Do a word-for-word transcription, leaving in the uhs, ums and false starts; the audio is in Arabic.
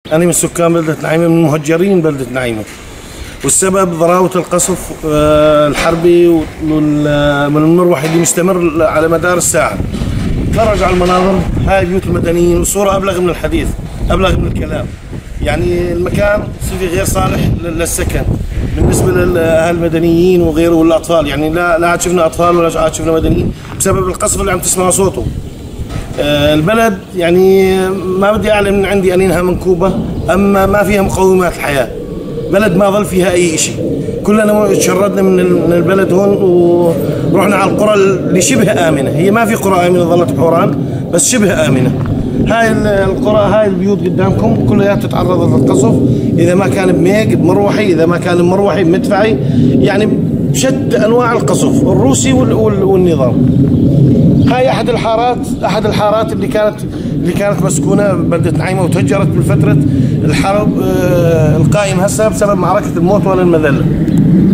أنا من سكان بلدة نعيمة، من مهجرين بلدة نعيمة. والسبب ضراوة القصف الحربي والمروحي اللي مستمر على مدار الساعة. تفرج على المناظر، هاي بيوت المدنيين، والصورة أبلغ من الحديث، أبلغ من الكلام. يعني المكان صفي غير صالح للسكن بالنسبة للأهل المدنيين وغيره والأطفال. يعني لا لا عاد شفنا أطفال ولا عاد شفنا مدنيين بسبب القصف اللي عم تسمعوا صوته. البلد يعني ما بدي أعلم من عندي أنينها منكوبة، أما ما فيها مقومات الحياة. بلد ما ظل فيها أي شيء. كلنا تشردنا من البلد هون ورحنا على القرى اللي شبه آمنة. هي ما في قرى آمنة ظلت بحوران، بس شبه آمنة. هاي القرى، هاي البيوت قدامكم كلها تتعرض للقصف، إذا ما كان بميق بمروحي، إذا ما كان بمروحي بمدفعي، يعني بشتى أنواع القصف الروسي والنظام. هاي أحد الحارات، أحد الحارات اللي كانت اللي كانت مسكونة بلدة نعيمة وتهجرت بالفترة الحرب القائم هسه بسبب معركة الموت ولا المذلة.